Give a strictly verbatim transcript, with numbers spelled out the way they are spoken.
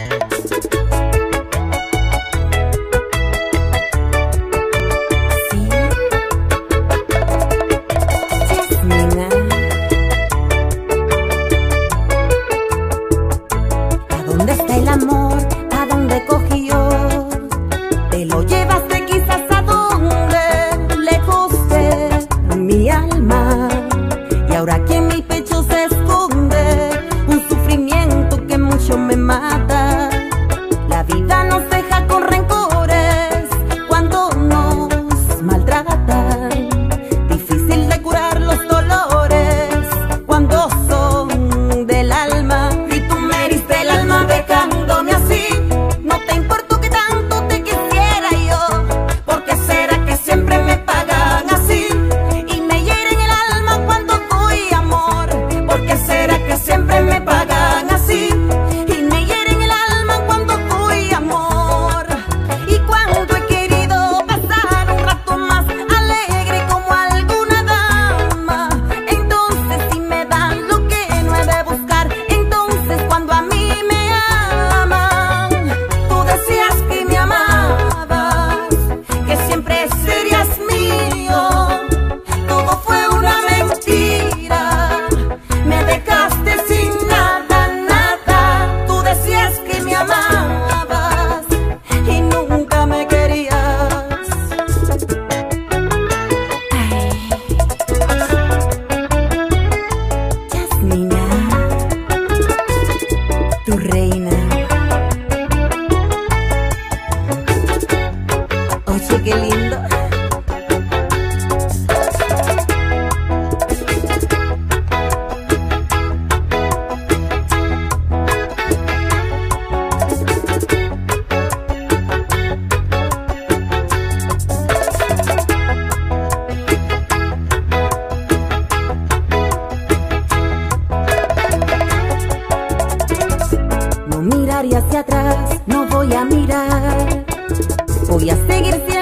¿Dónde está el amor? ¿A dónde cogió? Te lo llevaste quizás a donde lejos de mi alma. Y ahora aquí en mi pecho se esconde un sufrimiento que mucho me mata. La vida nos deja con rencores cuando nos maltratan. Difícil de curar los dolores cuando son del alma. Dejándome así, no te importó que tanto te quisiera yo. ¿Por qué será que siempre me pagan así y me hieren el alma cuando doy amor? ¿Por qué será que siempre me pagan así y me hieren el alma cuando doy amor? Y cuando he querido pasar un rato más alegre como alguna dama, entonces si me dan lo que no he de buscar. Entonces cuando a mí tu reina. Oye, qué lindo. No miraré hacia atrás, no voy a mirar, voy a seguir siendo